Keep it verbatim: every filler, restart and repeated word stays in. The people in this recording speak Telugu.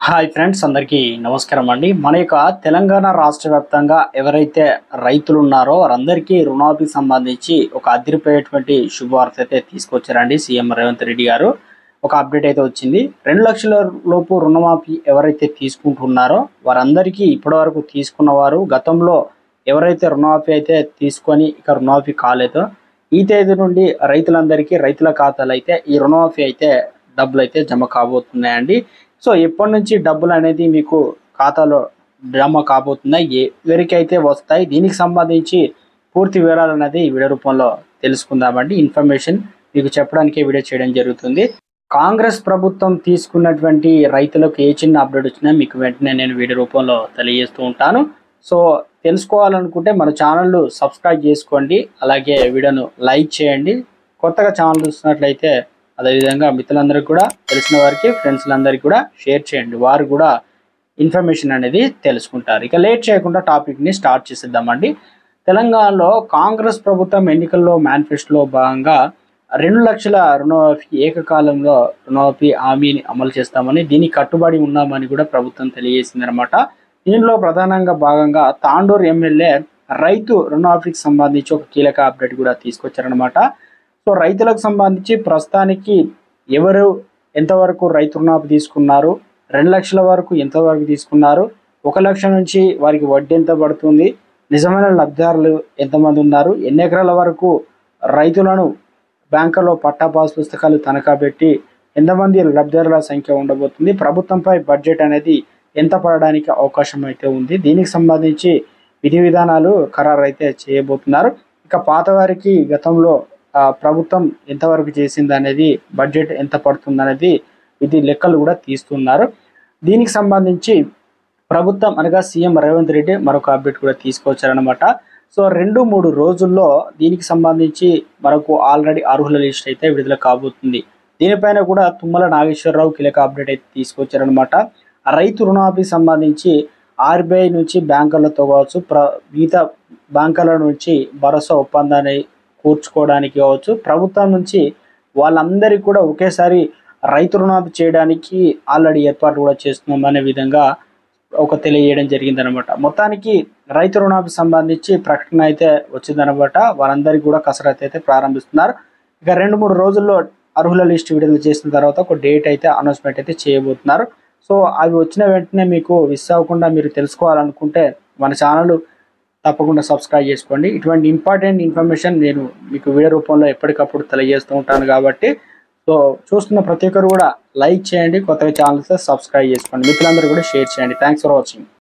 హాయ్ ఫ్రెండ్స్, అందరికీ నమస్కారం అండి. మన యొక్క తెలంగాణ రాష్ట్ర వ్యాప్తంగా ఎవరైతే రైతులు ఉన్నారో వారందరికీ రుణమాఫీ సంబంధించి ఒక అదిరిపోయేటువంటి శుభవార్త అయితే తీసుకొచ్చారండి సీఎం రేవంత్ రెడ్డి గారు. ఒక అప్డేట్ అయితే వచ్చింది. రెండు లక్షల లోపు రుణమాఫీ ఎవరైతే తీసుకుంటున్నారో వారందరికీ ఇప్పటివరకు తీసుకున్న వారు గతంలో ఎవరైతే రుణమాఫీ అయితే తీసుకొని ఇక రుణమాఫీ కాలేదో ఈ తేదీ నుండి రైతులందరికీ రైతుల ఖాతాలు అయితే ఈ రుణమాఫీ అయితే డబ్బులు అయితే జమ కాబోతున్నాయండి. సో ఎప్పటి నుంచి డబ్బులు అనేది మీకు ఖాతాలో జమ కాబోతున్నాయి, ఎవరికైతే వస్తాయి, దీనికి సంబంధించి పూర్తి వివరాలు అనేది ఈ వీడియో రూపంలో తెలుసుకుందామండి. ఇన్ఫర్మేషన్ మీకు చెప్పడానికి వీడియో చేయడం జరుగుతుంది. కాంగ్రెస్ ప్రభుత్వం తీసుకున్నటువంటి రైతులకు ఏ చిన్న అప్డేట్ వచ్చినా మీకు వెంటనే నేను వీడియో రూపంలో తెలియజేస్తూ ఉంటాను. సో తెలుసుకోవాలనుకుంటే మన ఛానల్ సబ్స్క్రైబ్ చేసుకోండి, అలాగే వీడియోను లైక్ చేయండి. కొత్తగా ఛానల్ చూస్తున్నట్లయితే అదేవిధంగా మిత్రులందరికీ కూడా, తెలిసిన వారికి, ఫ్రెండ్స్లందరికీ కూడా షేర్ చేయండి, వారు కూడా ఇన్ఫర్మేషన్ అనేది తెలుసుకుంటారు. ఇక లేట్ చేయకుండా టాపిక్ని స్టార్ట్ చేసేద్దామండి. తెలంగాణలో కాంగ్రెస్ ప్రభుత్వం ఎన్నికల్లో మేనిఫెస్టోలో భాగంగా రెండు లక్షల రుణమాఫీ ఏకకాలంలో రుణమాఫీ హామీని అమలు చేస్తామని, దీనికి కట్టుబడి ఉన్నామని కూడా ప్రభుత్వం తెలియజేసిందనమాట. దీనిలో ప్రధానంగా భాగంగా తాండూరు ఎమ్మెల్యే రైతు రుణమాఫీకి సంబంధించి ఒక కీలక అప్డేట్ కూడా తీసుకొచ్చారనమాట. సో రైతులకు సంబంధించి ప్రస్తుతానికి ఎవరు ఎంతవరకు రైతు రుణమాఫీ తీసుకున్నారు, రెండు లక్షల వరకు ఎంతవరకు తీసుకున్నారు, ఒక లక్ష నుంచి వారికి వడ్డీ ఎంత పడుతుంది, నిజమైన లబ్ధిదారులు ఎంతమంది ఉన్నారు, ఎన్ని ఎకరాల వరకు రైతులను బ్యాంకులో పట్టా పాస్ పుస్తకాలు తనఖా పెట్టి ఎంతమంది లబ్ధిదారుల సంఖ్య ఉండబోతుంది, ప్రభుత్వంపై బడ్జెట్ అనేది ఎంత పడడానికి అవకాశం అయితే ఉంది, దీనికి సంబంధించి విధి విధానాలు ఖరారు అయితే చేయబోతున్నారు. ఇక పాత వారికి గతంలో ప్రభుత్వం ఎంతవరకు చేసింది అనేది, బడ్జెట్ ఎంత పడుతుంది అనేది ఇది లెక్కలు కూడా తీస్తున్నారు. దీనికి సంబంధించి ప్రభుత్వం అనగా సీఎం రేవంత్ రెడ్డి మరొక అప్డేట్ కూడా తీసుకొచ్చారనమాట. సో రెండు మూడు రోజుల్లో దీనికి సంబంధించి మనకు ఆల్రెడీ అర్హుల లిస్ట్ అయితే విడుదల కాబోతుంది. దీనిపైన కూడా తుమ్మల నాగేశ్వరరావు కీలక అప్డేట్ అయితే తీసుకొచ్చారనమాట. రైతు రుణమాఫీ సంబంధించి ఆర్బీఐ నుంచి బ్యాంకులతో కావచ్చు, ప్ర మిగతా బ్యాంకుల నుంచి భరోసా ఒప్పందాన్ని కూర్చుకోవడానికి కావచ్చు, ప్రభుత్వం నుంచి వాళ్ళందరికీ కూడా ఒకేసారి రైతు రుణమాఫీ చేయడానికి ఆల్రెడీ ఏర్పాటు కూడా చేస్తున్నాం అనే విధంగా ఒక తెలియజేయడం జరిగిందనమాట. మొత్తానికి రైతు రుణమాఫీ సంబంధించి ప్రకటన అయితే వచ్చిందనమాట. వారందరికీ కూడా కసరత్తు అయితే ప్రారంభిస్తున్నారు. ఇక రెండు మూడు రోజుల్లో అర్హుల లిస్ట్ విడుదల చేసిన తర్వాత ఒక డేట్ అయితే అనౌన్స్మెంట్ అయితే చేయబోతున్నారు. సో అవి వచ్చిన వెంటనే మీకు మిస్ అవ్వకుండా మీరు తెలుసుకోవాలనుకుంటే మన ఛానల్ తప్పకుండా సబ్స్క్రైబ్ చేసుకోండి. ఇటువంటి ఇంపార్టెంట్ ఇన్ఫర్మేషన్ నేను మీకు వీడియో రూపంలో ఎప్పటికప్పుడు తెలియజేస్తూ ఉంటాను కాబట్టి సో చూస్తున్న ప్రతి ఒక్కరు కూడా లైక్ చేయండి, కొత్తగా ఛానల్స్ సబ్స్క్రైబ్ చేసుకోండి, మిత్రులందరూ కూడా షేర్ చేయండి. Thanks for watching.